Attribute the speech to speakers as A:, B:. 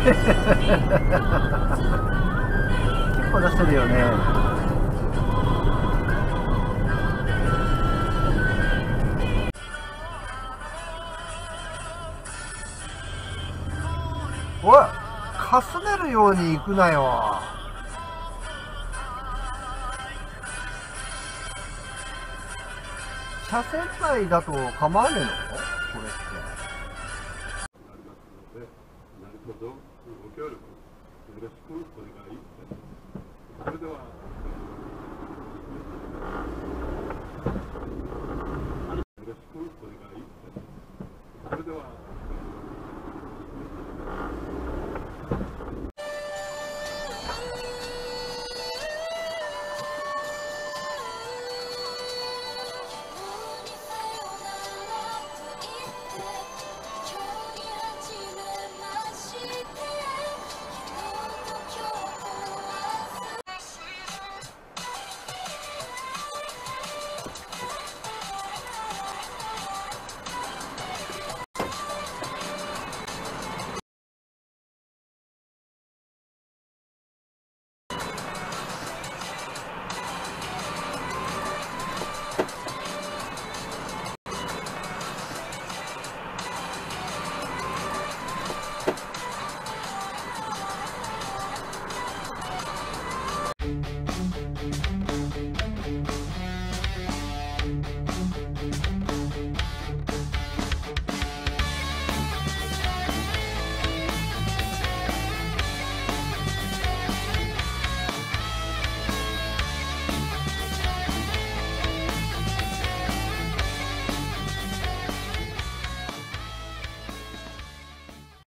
A: 結構出してるよね。おい、かすめるように行くなよ。車線内だと構わねえのこれって。
B: なるほど、ご協力よろしくお願いいたします。それでは